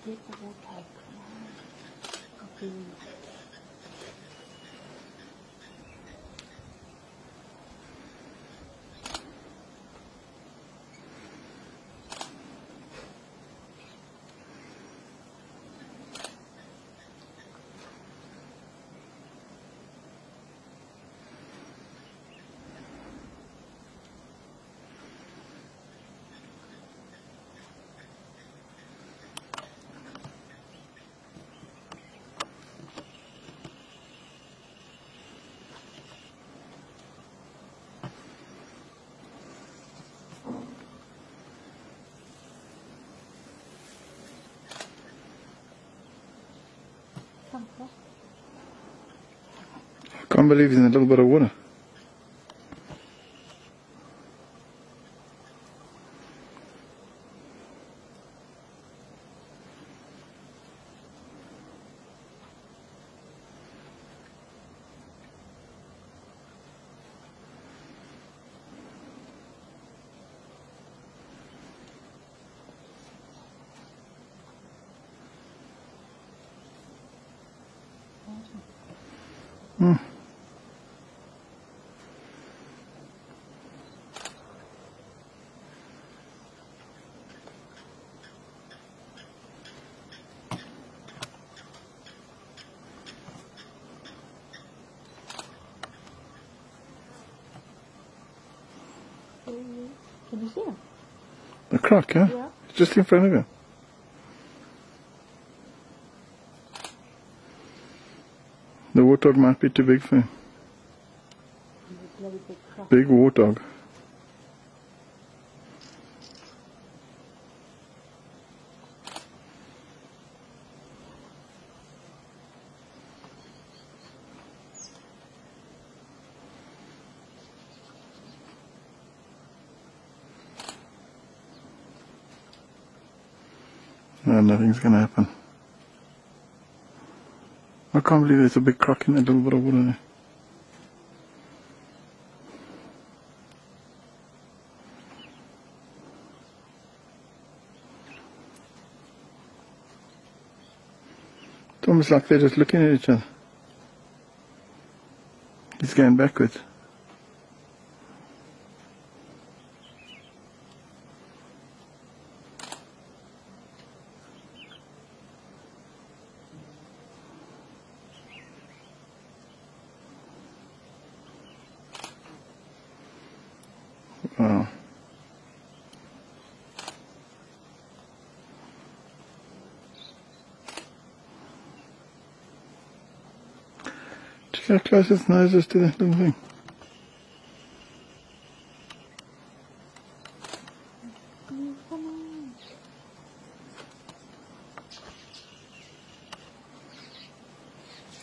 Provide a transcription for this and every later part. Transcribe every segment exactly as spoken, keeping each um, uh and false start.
Get the water. Okay. I can't believe it's in a little bit of water. Hmm. Can you see him? The croc, huh? Yeah. It's just in front of you. The warthog might be too big for him. Big warthog. No, nothing's gonna happen. I can't believe there's a big croc in that little bit of water there. It's almost like they're just looking at each other. He's going backwards. Wow. Check how close its nose is to that little thing.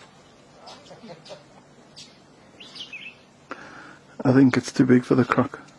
I think it's too big for the croc.